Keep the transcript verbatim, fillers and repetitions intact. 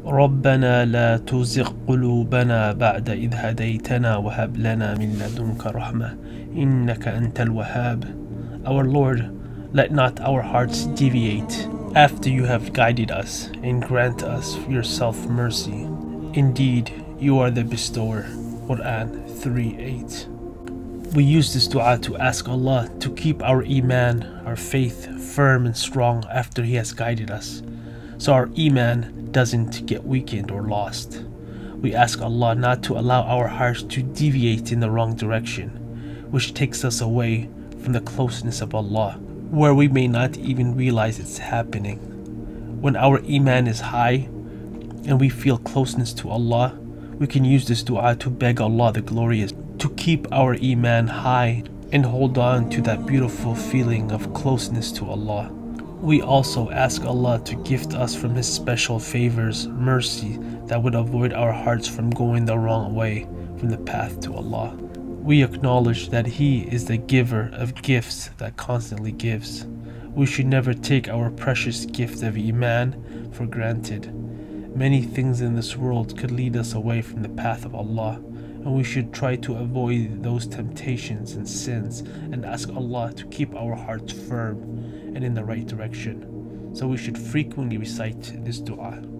ربنا لا تزغ قلوبنا بعد إذ هديتنا وهب لنا من لدنك رحمة إنك أنت الوهاب. Our Lord, let not our hearts deviate after you have guided us, and grant us yourself mercy. Indeed, you are the bestower. Quran three eight. We use this dua to ask Allah to keep our iman, our faith, firm and strong after He has guided us, so our iman doesn't get weakened or lost. We ask Allah not to allow our hearts to deviate in the wrong direction, which takes us away from the closeness of Allah, where we may not even realize it's happening. When our iman is high and we feel closeness to Allah, we can use this dua to beg Allah the Glorious to keep our iman high and hold on to that beautiful feeling of closeness to Allah. We also ask Allah to gift us from His special favors, mercy that would avoid our hearts from going the wrong way from the path to Allah. We acknowledge that He is the giver of gifts that constantly gives. We should never take our precious gift of Iman for granted. Many things in this world could lead us away from the path of Allah, and we should try to avoid those temptations and sins and ask Allah to keep our hearts firm and in the right direction. So we should frequently recite this dua.